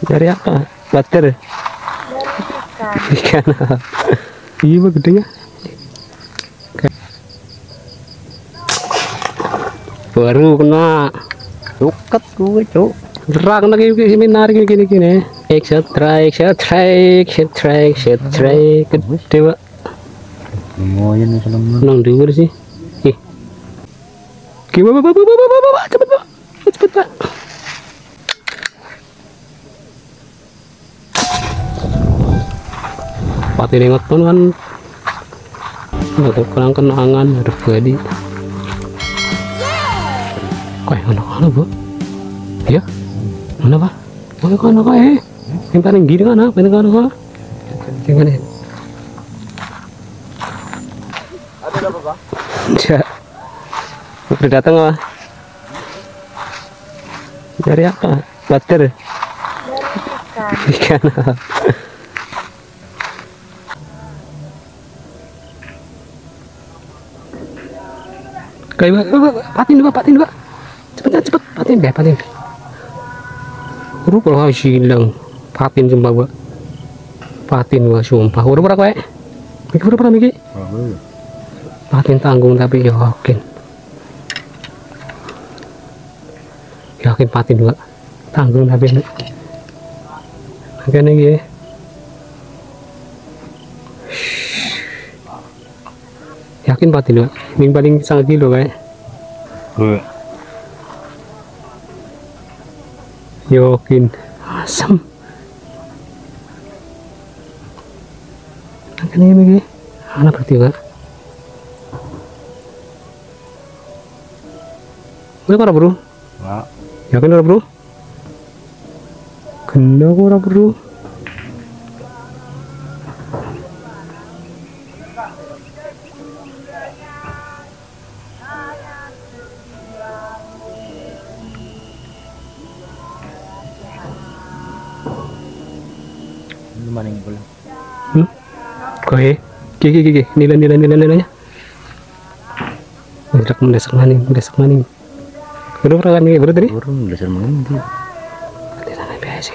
Dari apa? Butter. Ikan. Iya, gedenya. Baru kena. Suket gue, Cuk. Gerak kena gini narik gini. Extra strike. Gede, Pak. Lumayan nih selama. Nang dhuwur sih. Ih. Gimana, Pak? Cepet, Pak. Cepet, Pak. Pati ngoton kan. Nggak kurang kenangan harus badi. Kayak anak-anak, Bu. Ya? Mana, Pak? Mana kan anak yang paling gini kan apa? Yang kan apa? Yang mana? Ada apa, Pak? Ya. Udah datang, Pak. Dari apa? Butter. Ikan. Kayak patin, Pak. Cepet, patin. Urut kalau hilang, patin sumpah, Pak. Patin, Pak, sumpah. Urut berapa, Pak? Mikir berapa, Miki? Patin tanggung tapi yakin patin, Pak. Tanggung tapi makanya ya. Yakin patin, Pak. Yang paling sangat kilo kayak. Yakin asam. Makanya ini anak berarti, Pak. Gue kora, Bro. Enggak. Yakin ora, Bro? Kena ora, Bro? Mana yang boleh? Kowe. Ki. Nilai-nilainya. Mendesak maning. Baru pernah nih, baru tadi? Turun dasar mengendi. Tidak ada biasa.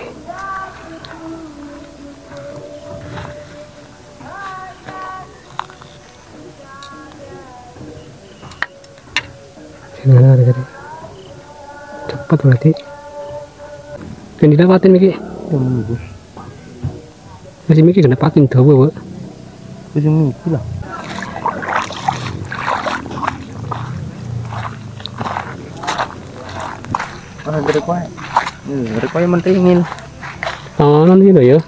Jangan ada tadi. Cepat berarti. Dan didapatin Miki. Bagus. Masih Miki kena patin tahu, Pak. Wis ngiki lah. Dari kue mentingin. Tangan gitu ya.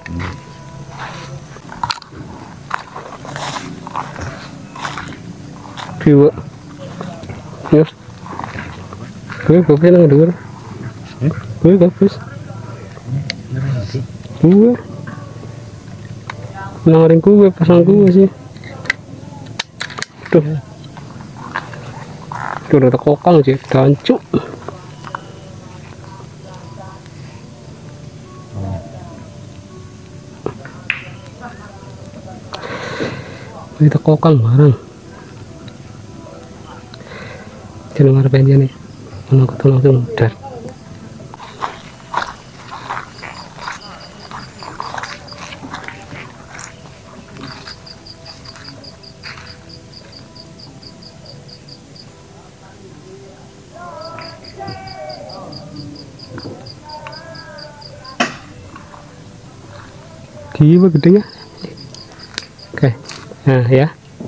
Dua. Ya. Gue bagus nang dhuwur. Gue bagus. Gue. Nawarin gue pasang gue sih. Tuh. Tuh udah kokang sih, dancuk. Kita kokang barang. Jangan ngarep dia nih. Langsung dar. Gila gedenya. Oke. Nah, ya.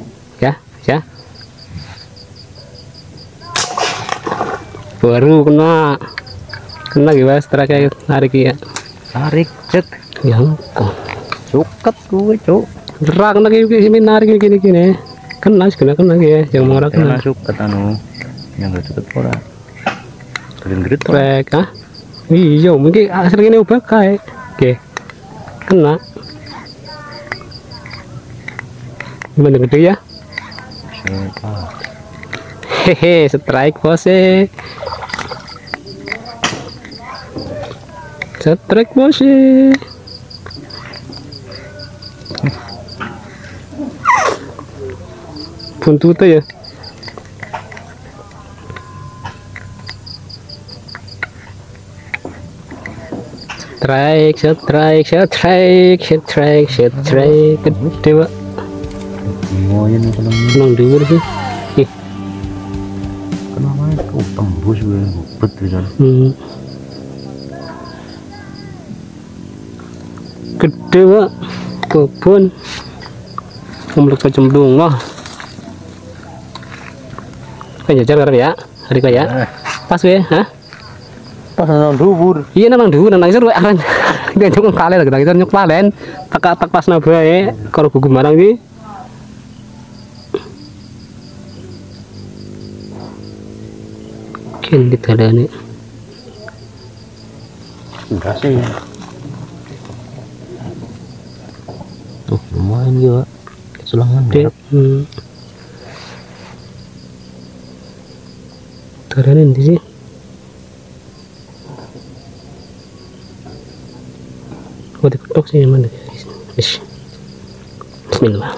Baru kena gimana terakhir narik ya. Tarik, cet. Yang Suket gue, Cuk. gerak kena gini narik gini. Kena ya, yang mau kena. Suket anu. Yang gak cepet ora. Gede-gede Trek, ah. Iya, mungkin asal ini ubah kayak. Oke. Kena. Gimana gede ya? Hehe, strike bos. Strike bos. Buntutnya ya. strike, gede pak. Ngoyen itu lang. Nang dhuwur sih. Ih, Kenapa itu tembus gue bubet bisa. Gede pak, kebun. Umlek kecemplung lah. Kayak jajar karena ya, hari kaya. Pas ya, hah? Pas nang dhuwur. Iya nang dhuwur nang isor aran. Dia nyuk kalen lagi isor nyuk kalen. Tak pas nabae karo gugu marang iki. Ken ditalane. Enggak sih. Tuh, lumayan juga. Selangan Dek. Tarane ndi sih? Oh, diketok sih mana? Ish. Bismillah.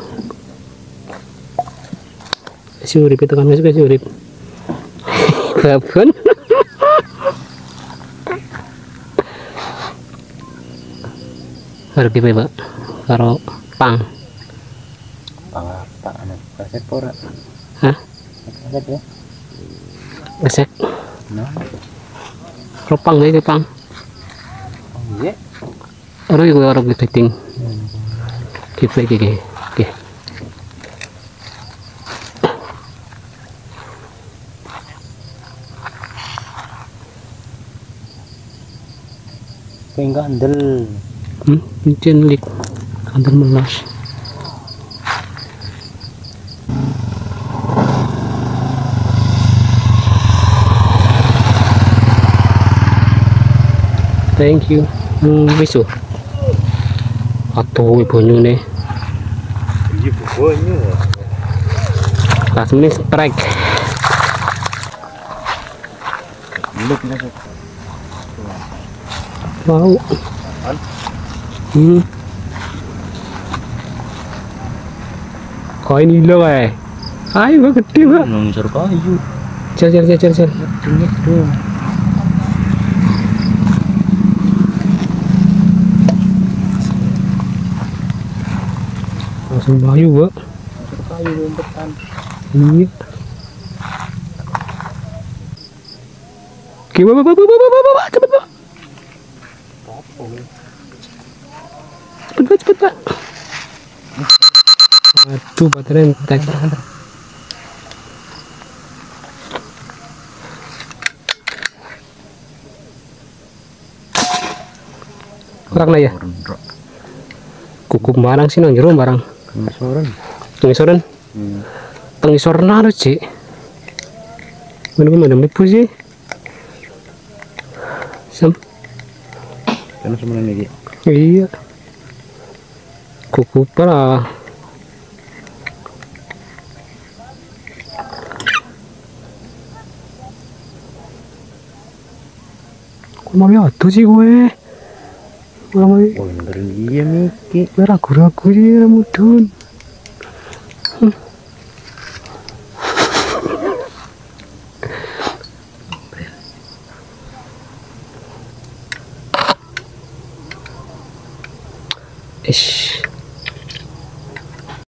Si urip itu kan masuk si urip. Babon. Harus kipe, Pak. Karo pang. apa anak kaset pora. Hah? Kaset ya. Gesek. Nah, Karo pang deh, pang. oh iya. Orang itu orang getting. Kipe iki. Oke. Penggandel. Cincin lik. Kantor melas. Thank you. Wisu. Atuh ibunya nih. Iya pokoknya. Langsung nih strike. Belum kita. Mau. Koin hilang ayo Pak, gede Pak. Ngisor kayu. Cer. Dingin dong. Langsung bayu Pak. Ngisor kayu umpetan. Iya. Oke, Pak, cepet Pak. Cepet Pak. Aduh, baterai entek. Kurang lah ya. Kukup barang sih nang jero barang. Ngisoran. Tengisoran. Tengisoran harus sih. Mana melipu sih. Kan semuanya lagi. Iya. Kukup lah. Kok mau tuh sih gue. Orang mau Oh, beneran iya Miki. ragu-ragu dia mudun. Ish.